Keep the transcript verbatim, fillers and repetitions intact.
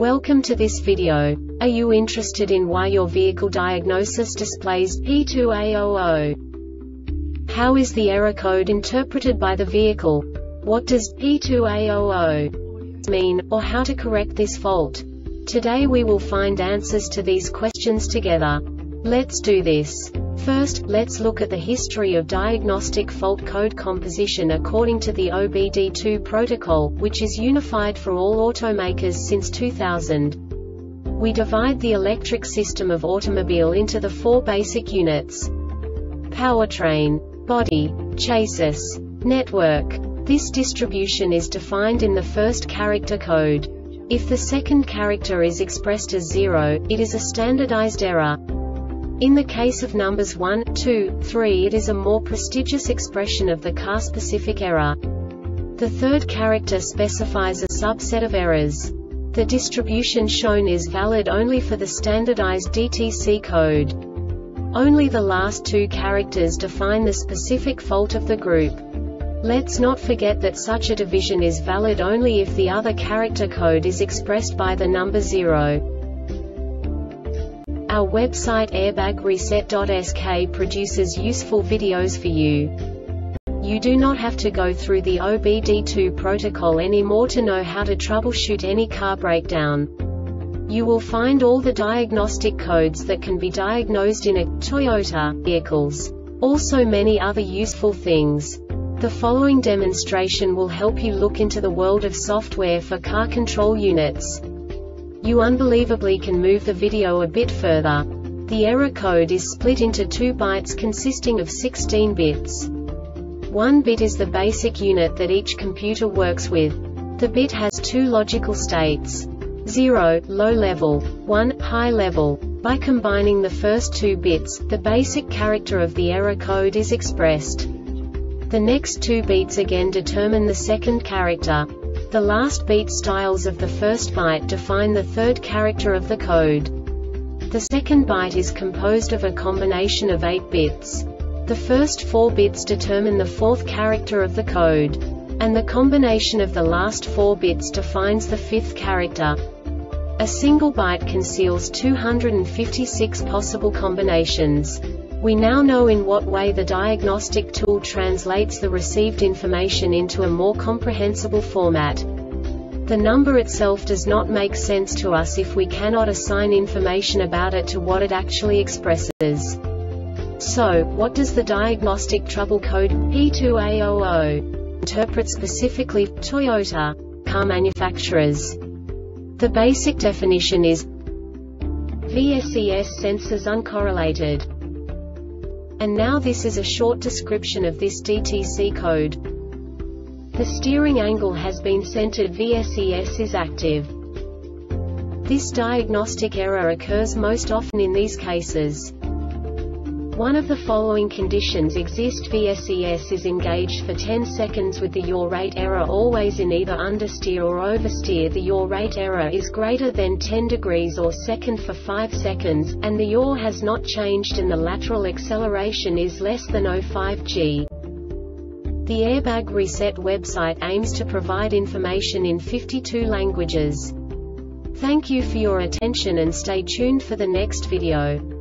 Welcome to this video. Are you interested in why your vehicle diagnosis displays P two A zero zero? How is the error code interpreted by the vehicle? What does P two A zero zero mean, or how to correct this fault? Today we will find answers to these questions together. Let's do this. First, let's look at the history of diagnostic fault code composition according to the O B D two protocol, which is unified for all automakers since two thousand. We divide the electric system of automobile into the four basic units: powertrain, body, chassis, network. This distribution is defined in the first character code. If the second character is expressed as zero, it is a standardized error. In the case of numbers one, two, three, it is a more prestigious expression of the car-specific error. The third character specifies a subset of errors. The distribution shown is valid only for the standardized D T C code. Only the last two characters define the specific fault of the group. Let's not forget that such a division is valid only if the other character code is expressed by the number zero. Our website airbag reset dot S K produces useful videos for you. You do not have to go through the O B D two protocol anymore to know how to troubleshoot any car breakdown. You will find all the diagnostic codes that can be diagnosed in a Toyota vehicles. Also many other useful things. The following demonstration will help you look into the world of software for car control units. You unbelievably can move the video a bit further. The error code is split into two bytes consisting of sixteen bits. One bit is the basic unit that each computer works with. The bit has two logical states: zero, low level, one, high level. By combining the first two bits, the basic character of the error code is expressed. The next two beats again determine the second character. The last beat styles of the first byte define the third character of the code. The second byte is composed of a combination of eight bits. The first four bits determine the fourth character of the code. And the combination of the last four bits defines the fifth character. A single byte conceals two hundred fifty-six possible combinations. We now know in what way the diagnostic tool translates the received information into a more comprehensible format. The number itself does not make sense to us if we cannot assign information about it to what it actually expresses. So, what does the diagnostic trouble code P two A zero zero interpret specifically for Toyota car manufacturers? The basic definition is V S E S sensors uncorrelated. And now this is a short description of this D T C code. The steering angle has been centered. V S E S is active. This diagnostic error occurs most often in these cases. One of the following conditions exist: V S E S is engaged for ten seconds with the yaw rate error always in either understeer or oversteer. The yaw rate error is greater than ten degrees or second for five seconds, and the yaw has not changed and the lateral acceleration is less than zero point five G. The Airbag Reset website aims to provide information in fifty-two languages. Thank you for your attention and stay tuned for the next video.